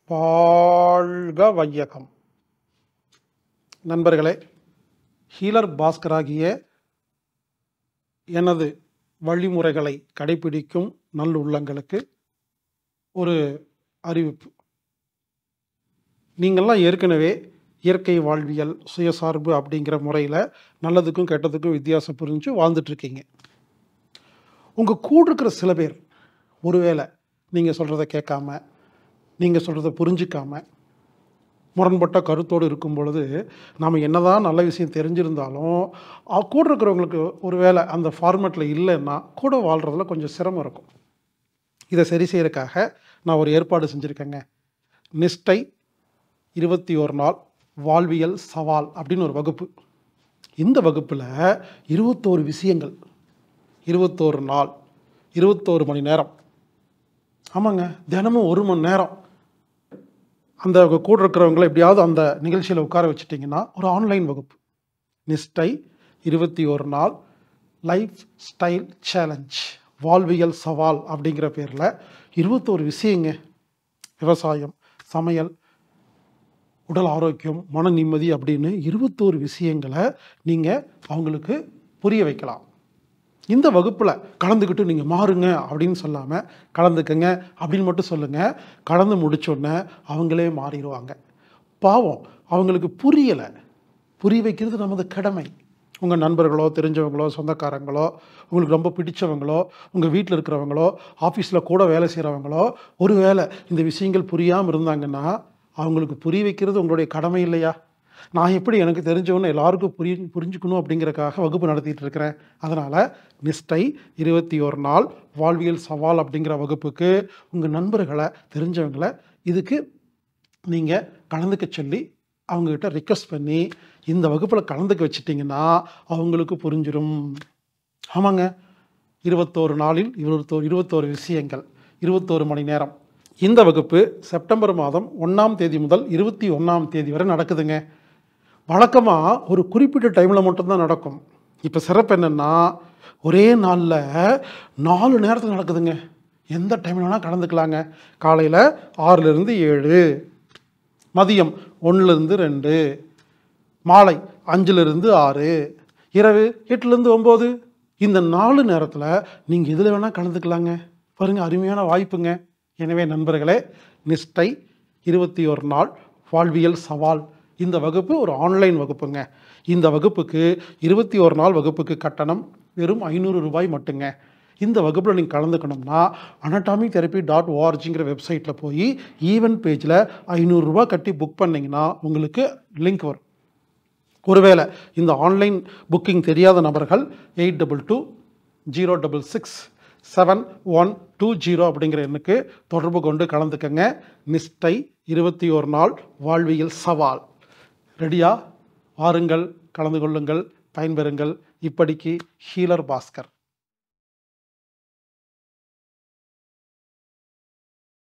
வாழ்க வையகம். நண்பர்களே, ஹீலர் பாஸ்கராகிய எனது வழிமுறைகளை கடைபிடிக்கும் நல்லுள்ளங்களுக்கு ஒரு அறிவிப்பு. நீங்கள்லாம் ஏற்கனவே இயற்கை வாழ்வியல், சுயசார்பு அப்படிங்கிற முறையில் நல்லதுக்கும் கெட்டதுக்கும் வித்தியாசம் புரிஞ்சு வாழ்ந்துட்டுருக்கீங்க. உங்கள் கூட இருக்கிற சில பேர் ஒருவேளை நீங்கள் சொல்கிறத கேட்காம, நீங்கள் சொல்கிறத புரிஞ்சிக்காம, முரண்பட்ட கருத்தோடு இருக்கும் பொழுது நாம் என்னதான் நல்ல விஷயம் தெரிஞ்சிருந்தாலும் கூட இருக்கிறவங்களுக்கு ஒருவேளை அந்த ஃபார்மேட்டில் இல்லைன்னா கூட வாழ்கிறதுல கொஞ்சம் சிரமம் இருக்கும். இதை சரி செய்யறதுக்காக நான் ஒரு ஏற்பாடு செஞ்சுருக்கேங்க. நிஷ்டை 21 நாள் வாழ்வியல் சவால் அப்படின்னு ஒரு வகுப்பு. இந்த வகுப்பில் 21 விஷயங்கள், 21 நாள், 21 மணி நேரம், ஆமாங்க, தினமும் 1 மணி நேரம் அந்த கூட இருக்கிறவங்களை எப்படியாவது அந்த நிகழ்ச்சியில் உட்கார வச்சுட்டிங்கன்னா ஒரு ஆன்லைன் வகுப்பு. நிஷ்டை 21 நாள் லைஃப் ஸ்டைல் சேலஞ்ச், வாழ்வியல் சவால் அப்படிங்கிற பேரில் 21 விஷயங்க. விவசாயம், சமையல், உடல் ஆரோக்கியம், மன நிம்மதி அப்படின்னு 21 விஷயங்களை நீங்கள் அவங்களுக்கு புரிய வைக்கலாம். இந்த வகுப்பில் கலந்துக்கிட்டு நீங்கள் மாறுங்க அப்படின்னு சொல்லாமல் கலந்துக்கங்க அப்படின்னு மட்டும் சொல்லுங்கள். கலந்து முடிச்சோடனே அவங்களே மாறிடுவாங்க. பாவம், அவங்களுக்கு புரியலை. புரிய வைக்கிறது நமது கடமை. உங்கள் நண்பர்களோ, தெரிஞ்சவங்களோ, சொந்தக்காரங்களோ, உங்களுக்கு ரொம்ப பிடிச்சவங்களோ, உங்கள் வீட்டில் இருக்கிறவங்களோ, ஆஃபீஸில் கூட வேலை செய்கிறவங்களோ ஒருவேளை இந்த விஷயங்கள் புரியாமல் இருந்தாங்கன்னா அவங்களுக்கு புரிய வைக்கிறது உங்களுடைய கடமை இல்லையா? நான் எப்படி எனக்கு தெரிஞ்சவொன்னு எல்லாருக்கும் புரிஞ்சுக்கணும் அப்படிங்கிறக்காக வகுப்பு நடத்திட்டு இருக்கிறேன். அதனால் நிஷ்டை 21 நாள் வாழ்வியல் சவால் அப்படிங்கிற வகுப்புக்கு உங்கள் நண்பர்களை, தெரிஞ்சவங்களை இதுக்கு நீங்கள் கலந்துக்க சொல்லி அவங்கக்கிட்ட ரிக்வெஸ்ட் பண்ணி இந்த வகுப்பில் கலந்துக்க வச்சிட்டிங்கன்னா அவங்களுக்கு புரிஞ்சிடும். ஆமாங்க, 21 நாளில் 21 விஷயங்கள், 21 மணி நேரம். இந்த வகுப்பு செப்டம்பர் மாதம் 1ஆம் தேதி முதல் 21ஆம் தேதி வரை நடக்குதுங்க. வழக்கமாக ஒரு குறிப்பிட்ட டைமில் மட்டும்தான் நடக்கும். இப்போ சிறப்பு என்னென்னா ஒரே நாளில் 4 நேரத்தில் நடக்குதுங்க. எந்த டைமில் வேணால் கலந்துக்கலாங்க. காலையில் 6லேருந்து 7, மதியம் 1லேருந்து 2, மாலை 5லேருந்து 6, இரவு 8லேருந்து 9. இந்த 4 நேரத்தில் நீங்கள் எதில் வேணால் கலந்துக்கலாங்க. பாருங்கள், அருமையான வாய்ப்புங்க. எனவே நண்பர்களே, நிஷ்டை 21 நாள் வாழ்வியல் சவால் இந்த வகுப்பு ஒரு ஆன்லைன் வகுப்புங்க. இந்த வகுப்புக்கு 21 நாள் வகுப்புக்கு கட்டணம் வெறும் 500 ரூபாய் மட்டுங்க. இந்த வகுப்பில் நீங்கள் கலந்துக்கணும்னா anatomy-therapy.orgங்கிற வெப்சைட்டில் போய் ஈவென்ட் பேஜில் 500 ரூபா கட்டி புக் பண்ணிங்கன்னா உங்களுக்கு லிங்க் வரும். ஒருவேளை இந்த ஆன்லைன் புக்கிங் தெரியாத நபர்கள் 8220667120 அப்படிங்கிற எண்ணுக்கு தொடர்பு கொண்டு கலந்துக்கங்க. நிஷ்டை 21 நாள் வாழ்வியல் சவால். ரெடியா? வாருங்கள், கலந்து கொள்ளுங்கள், பயன்பெறுங்கள். இப்படிக்கு ஹீலர் பாஸ்கர்.